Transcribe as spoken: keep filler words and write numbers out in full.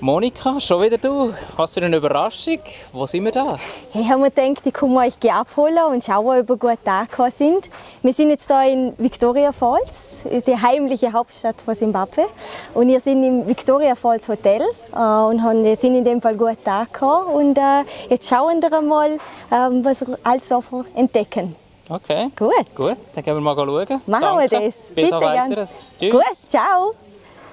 Monika, schon wieder du. Was für eine Überraschung. Wo sind wir da? Hey, haben wir gedacht, ich komme euch abholen und schauen, ob ihr gut angekommen sind. Wir sind jetzt hier in Victoria Falls, die heimliche Hauptstadt von Simbabwe. Und wir sind im Victoria Falls Hotel äh, und haben, sind in dem Fall gut angekommen. Und äh, jetzt schauen wir mal, ähm, was wir alles entdecken. Okay. Gut. Gut, dann gehen wir mal schauen. Machen Danke. wir das. Bis Bitte auf weiteres. Tschüss. Gut, ciao.